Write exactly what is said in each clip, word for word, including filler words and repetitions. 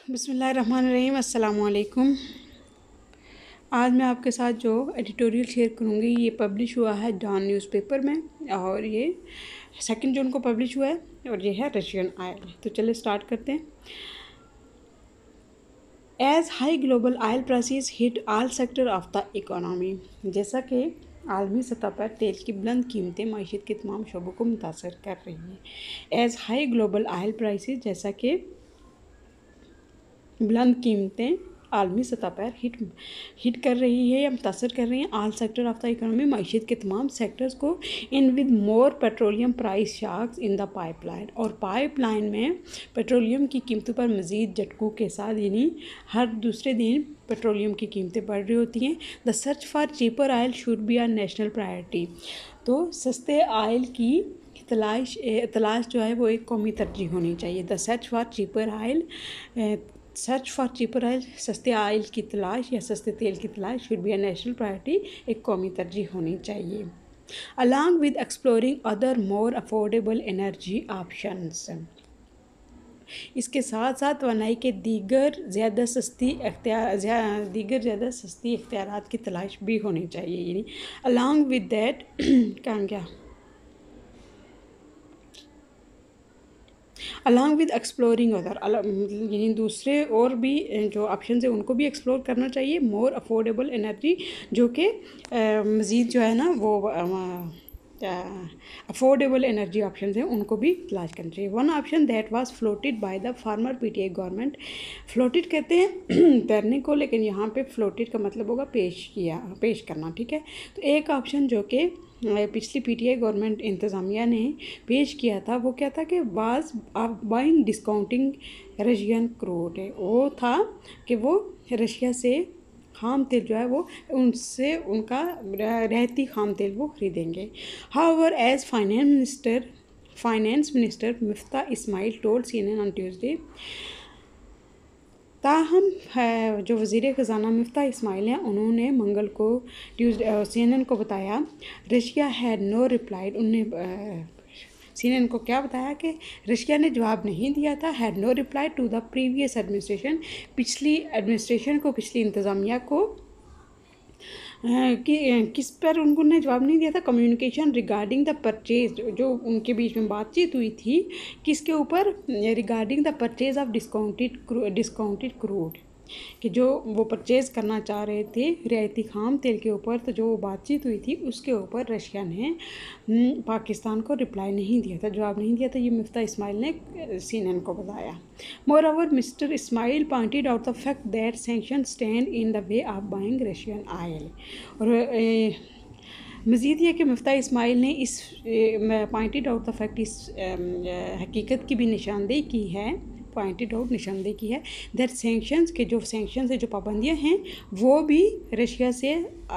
बिस्मिल्लाहिर्रहमानिर्रहीम, अस्सलाम वालेकुम। आज मैं आपके साथ जो एडिटोरियल शेयर करूँगी ये पब्लिश हुआ है डॉन न्यूज़पेपर में और ये सेकंड जून को पब्लिश हुआ है और ये है रशियन आयल। तो चलिए स्टार्ट करते हैं। As high global oil prices hit all sector of the economy. जैसा कि आलमी सतह पर तेल की बुलंद कीमतें मईशत के तमाम शोबों को मुतासर कर रही हैं। As high global oil prices, जैसा कि बुलंद कीमतें आलमी सतह पर हिट हिट कर रही है या मुतासर कर रही हैं all sector of the economy, मईशत के तमाम सेक्टर्स को। In with more petroleum price shocks in the pipeline, और पाइपलाइन में पेट्रोलियम की कीमतों पर मज़ीद झटकों के साथ, यानी हर दूसरे दिन पेट्रोलियम की कीमतें बढ़ रही होती हैं। The search for cheaper oil should be our national priority. तो सस्ते आयल की तलाश तलाश जो है वो एक कौमी तरजीह होनी चाहिए। The search for cheaper oil search for cheaper oil, सस्ते आयल की तलाश या सस्ते तेल की तलाश should be a national priority, एक कौमी तरजीह होनी चाहिए। Along with exploring other more affordable energy options, इसके साथ साथ तवानाई के दीगर ज़्यादा सस्ती अख्तियार दीगर ज़्यादा सस्ती इख्तियारात की तलाश भी होनी चाहिए। यानी अलॉन्ग विद दैट क्या क्या अलॉन्ग विद एक्सप्लोरिंग अदर, यानी दूसरे और भी जो ऑप्शन है उनको भी एक्सप्लोर करना चाहिए। मोर अफोर्डेबल एनर्जी, जो कि मज़ीद जो है ना वो अफोर्डेबल एनर्जी ऑप्शन हैं उनको भी तलाश करना चाहिए। One option that was floated by the former PTI government. Floated कहते हैं तैरने को, लेकिन यहाँ पे फ्लोटेड का मतलब होगा पेश किया, पेश करना, ठीक है। तो एक ऑप्शन जो कि पिछली पीटीआई गवर्नमेंट इंतज़ामिया ने पेश किया था वो क्या था कि was of buying discounting Russian crude है, वो था कि वो रशिया से खाम तेल जो है वो उनसे उनका रहती खाम तेल वो खरीदेंगे। However as finance minister finance minister Miftah Ismail told CNN on Tuesday, ताहम जो वज़ीर ख़जाना मिफ्ता इस्माइल हैं उन्होंने मंगल को ट्यूसडे सीएनएन को बताया, रशिया हैड नो रिप्लाइड, उन्हें सीएनएन को क्या बताया कि रशिया ने जवाब नहीं दिया था। Had no reply to the previous administration, पिछली एडमिनिस्ट्रेशन को, पिछली इंतज़ामिया को कि किस पर उन्होंने जवाब नहीं दिया था। कम्युनिकेशन रिगार्डिंग द परचेज, जो उनके बीच में बातचीत हुई थी किसके ऊपर, regarding the purchase of discounted discounted crude, कि जो वो परचेज़ करना चाह रहे थे रियायती खाम तेल के ऊपर, तो जो बातचीत हुई थी उसके ऊपर रशिया ने पाकिस्तान को रिप्लाई नहीं दिया था, जवाब नहीं दिया था। ये मिफ्ता इस्माइल ने सीएनएन को बताया। Moreover mister Ismail pointed out the fact that sanction stand in the way of buying Russian oil, और मज़ीद ये कि मुफ्ता इस्माइल ने इस पॉइंटेड आउट द फैक्ट, इस हकीकत की भी निशानदेही की है, पॉइंटेड आउट निशानदेही की है दैट सैंक्शंस के जो सैंक्शंस है, जो पाबंदियां हैं वो भी रशिया से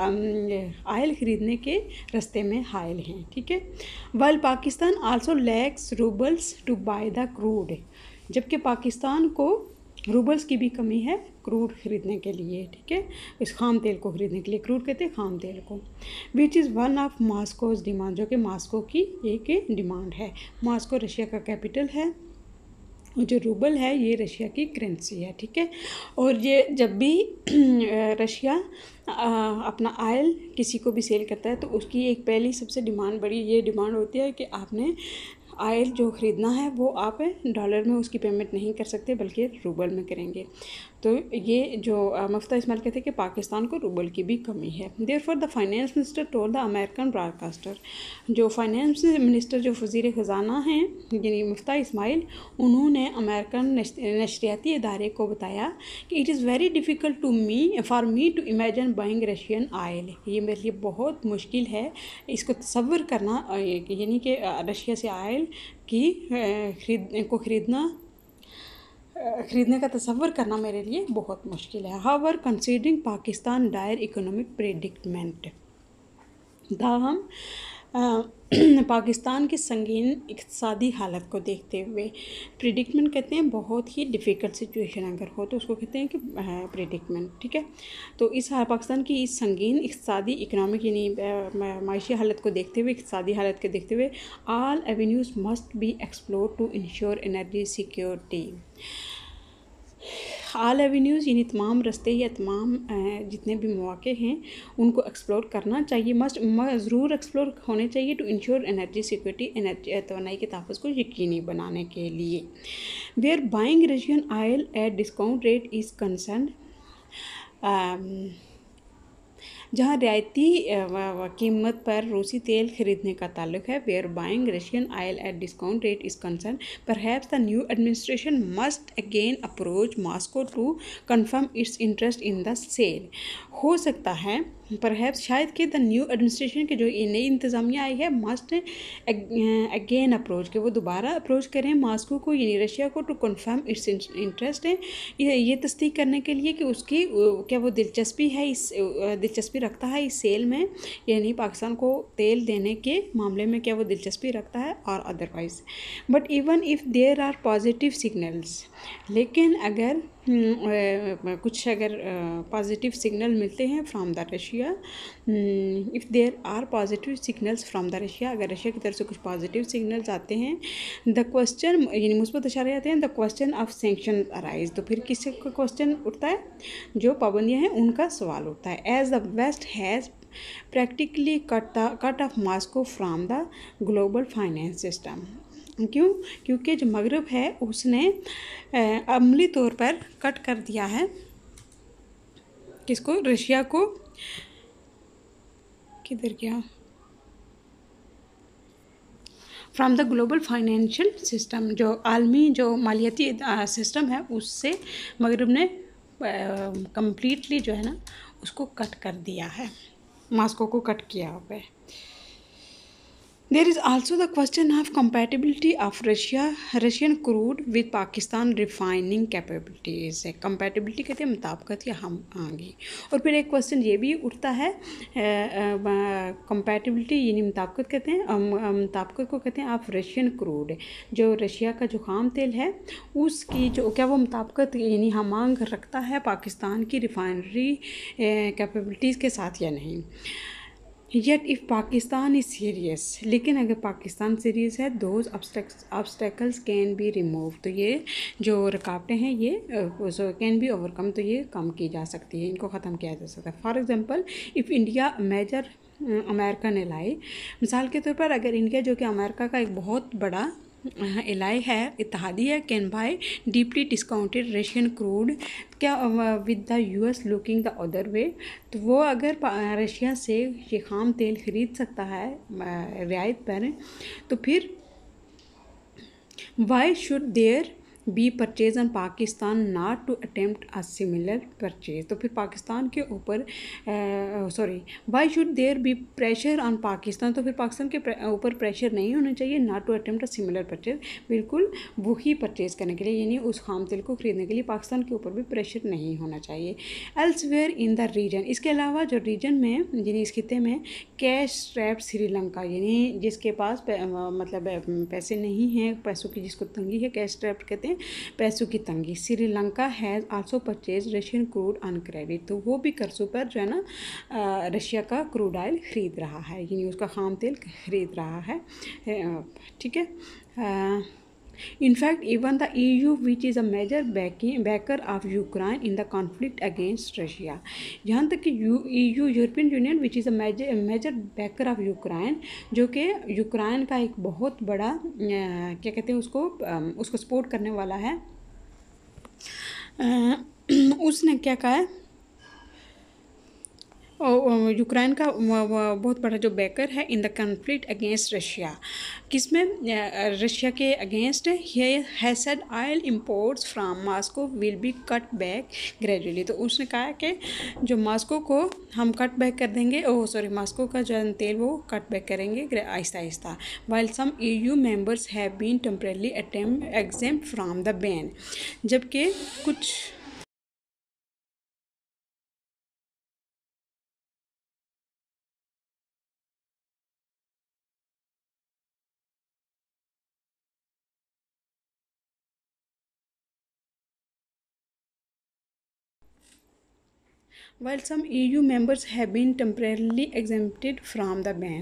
आयल ख़रीदने के रास्ते में हायल हैं, ठीक है। While Pakistan also lacks rubles to buy the crude, जबकि पाकिस्तान को रूबल्स की भी कमी है क्रूड ख़रीदने के लिए, ठीक है, इस खाम तेल को ख़रीदने के लिए। क्रूड कहते हैं खाम तेल को। Which is one of Moscow's demand, जो कि मॉस्को की एक डिमांड है। मॉस्को रशिया का कैपिटल है, जो रूबल है ये रशिया की करेंसी है, ठीक है। और ये जब भी रशिया अपना आयल किसी को भी सेल करता है तो उसकी एक पहली सबसे डिमांड बड़ी ये डिमांड होती है कि आपने आयल जो ख़रीदना है वो आप डॉलर में उसकी पेमेंट नहीं कर सकते बल्कि रूबल में करेंगे। तो ये जो मुफ्ता इस्माइल कहते हैं कि पाकिस्तान को रूबल की भी कमी है। Therefore the finance minister told the American broadcaster, जो फाइनेंस मिनिस्टर जो वज़ीर ख़जाना हैं यानी मुफ्ता इस्माइल, उन्होंने अमेरिकन नशरियाती इदारे को बताया कि it is very difficult to me for me to imagine buying Russian oil, ये मेरे लिए बहुत मुश्किल है इसको तसव्वुर करना, यानी कि रशिया से आयल की खरीद को ख़रीदना ख़रीदने का तसव्वुर करना मेरे लिए बहुत मुश्किल है। However considering Pakistan dire economic predicament, ताहम पाकिस्तान की संगीन इक़्तिसादी हालत को देखते हुए, प्रेडिक्टमेंट कहते हैं बहुत ही डिफ़िकल्ट सिचुएशन अगर हो तो उसको कहते हैं कि प्रेडिक्टमेंट, ठीक है। तो इस पाकिस्तान की इस संगीन इक़्तिसादी इकनॉमिक यानी माशी हालत को देखते हुए, इक़्तिसादी हालत को देखते हुए, all avenues must be explore to ensure energy security. All avenues यानी तमाम रास्ते या तमाम जितने भी मौके हैं उनको एक्सप्लोर करना चाहिए, मस्ट ज़रूर एक्सप्लोर होने चाहिए to ensure energy security, energy तवानाई के तहफ़्फ़ुज़ को यकीनी बनाने के लिए। Where buying Russian oil at discount rate is concern, जहाँ रियायती कीमत पर रूसी तेल खरीदने का ताल्लुक है, where buying Russian oil at discount rate is concern, perhaps the new administration must again approach Moscow to confirm its interest in the sale. हो सकता है परहैप्स शायद कि द न्यू एडमिनिस्ट्रेशन के जो ये नई इंतज़ामिया आई है मस्ट अगेन अप्रोच के वो दोबारा अप्रोच करें मॉस्को को यानी रशिया को टू कन्फर्म इट्स इंटरेस्ट है, ये ये तस्दीक करने के लिए कि उसकी क्या वो दिलचस्पी है इस दिलचस्पी रखता है इस सेल में, यानी पाकिस्तान को तेल देने के मामले में क्या वो दिलचस्पी रखता है और otherwise. But even if there are positive signals, लेकिन अगर कुछ अगर पॉजिटिव सिग्नल मिलते हैं from the Russia, if there are positive signals from the Russia, अगर रशिया की तरफ से कुछ पॉजिटिव सिग्नल्स आते हैं, द क्वेश्चन यानी मुस्बत इशारे आते हैं, the question of sanction arise, तो फिर किस का क्वेश्चन उठता है, जो पाबंदियाँ हैं उनका सवाल उठता है। As the West has practically cut the cut off Moscow from the global finance system, क्यों? क्योंकि जो मगरब है उसने अमली तौर पर कट कर दिया है किसको, रशिया को, किधर गया, from the global financial system, जो आलमी जो मालियाती सिस्टम है उससे मगरब ने कम्प्लीटली जो है ना उसको कट कर दिया है, मॉस्को को कट किया हुआ है। There is also the question of compatibility of Russia Russian crude with Pakistan refining capabilities। compatibility कहते हैं मुताबिकत या हम आगे, और फिर एक क्वेश्चन ये भी उठता है compatibility यानी मुताबिकत कहते हैं मुताबिकत को कहते हैं आप रशियन क्रूड, जो रशिया का जो खाम तेल है उसकी जो क्या वो मुताबिकत यानी हम मांग रखता है पाकिस्तान की रिफाइनरी कैपेबिलिटीज़ के साथ या नहीं। Yet if Pakistan is serious, लेकिन अगर पाकिस्तान सीरियस है, those obstacles can be remove, तो ये जो रुकावटें हैं ये कैन बी ओवरकम, तो ये कम की जा सकती है, इनको ख़त्म किया जा सकता है। For example if India major American ally, मिसाल के तौर पर अगर इंडिया जो कि अमेरिका का एक बहुत बड़ा एलाई है, इत्तेहादी है, can buy deeply discounted Russian crude, क्या with the US looking the other way, तो वो अगर रशिया से ये खाम तेल ख़रीद सकता है रियायत पर, तो फिर why should there be purchase on Pakistan not to attempt a similar purchase, तो फिर पाकिस्तान के ऊपर sorry why should there be pressure on Pakistan, तो फिर पाकिस्तान के ऊपर प्रेशर नहीं होना चाहिए not to attempt a similar purchase, बिल्कुल वही परचेज़ करने के लिए यानी उस खाम तेल को ख़रीदने के लिए पाकिस्तान के ऊपर भी प्रेशर नहीं होना चाहिए। एल्सवेयर इन द रीजन, इसके अलावा जो रीजन में यानी इस खिते में कैश स्ट्रैप्ड श्रीलंका, यानी जिसके पास मतलब पैसे नहीं हैं, पैसों की जिसको तंगी है, कैश स्ट्रैप्ड कहते हैं पैसों की तंगी, Sri Lanka has also purchase Russian crude on credit, तो वो भी कर्जों पर जो है ना रशिया का क्रूड ऑयल ख़रीद रहा है, यानी उसका खाम तेल ख़रीद रहा है, ठीक है। In fact, even the E U, which is a major backing, backer of Ukraine in the conflict against Russia, यहाँ तक कि E U European Union which is a major major backer of Ukraine, जो कि Ukraine का एक बहुत बड़ा क्या कहते हैं उसको उसको सपोर्ट करने वाला है, उसने क्या कहा है, यूक्रेन का बहुत बड़ा जो बैकर है in the conflict against Russia, किसमें रशिया के अगेंस्ट है said oil imports from Moscow will be cut back gradually, तो उसने कहा है कि जो मॉस्को को हम कट बैक कर देंगे, ओह सॉरी मॉस्को का जो तेल वो कट बैक करेंगे आहिस्ता आहिस्ता। While some E U members have been temporarily attempt exempt from the ban, जबकि कुछ while some E U members have been temporarily exempted from the ban,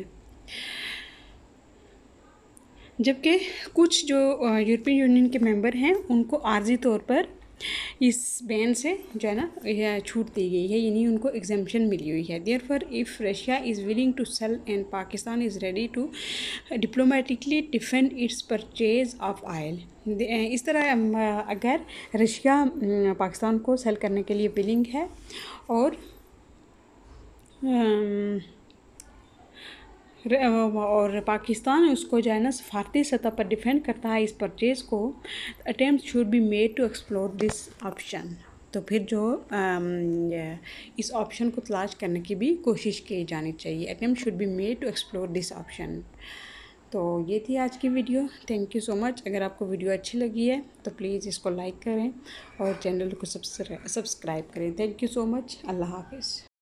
जबकि कुछ जो यूरोपियन यूनियन के मेंबर हैं उनको आर्जी तौर पर इस बैन से जो है ना छूट दी गई है, यानी उनको एग्जेम्पशन मिली हुई है। Therefore if Russia is willing to sell and Pakistan is ready to diplomatically defend its purchase of oil. इस तरह अगर रशिया पाकिस्तान को सेल करने के लिए विलिंग है और और पाकिस्तान उसको जो है ना सफारती सतह पर डिफेंड करता है इस परचेज़ को, attempt should be made to explore this option. तो फिर जो इस ऑप्शन को तलाश करने की भी कोशिश की जानी चाहिए। Attempt should be made to explore this option. तो ये थी आज की video. Thank you so much. अगर आपको वीडियो अच्छी लगी है तो प्लीज़ इसको लाइक करें और चैनल को सब्सक्राइब करें। Thank you so much. अल्लाह हाफिज़।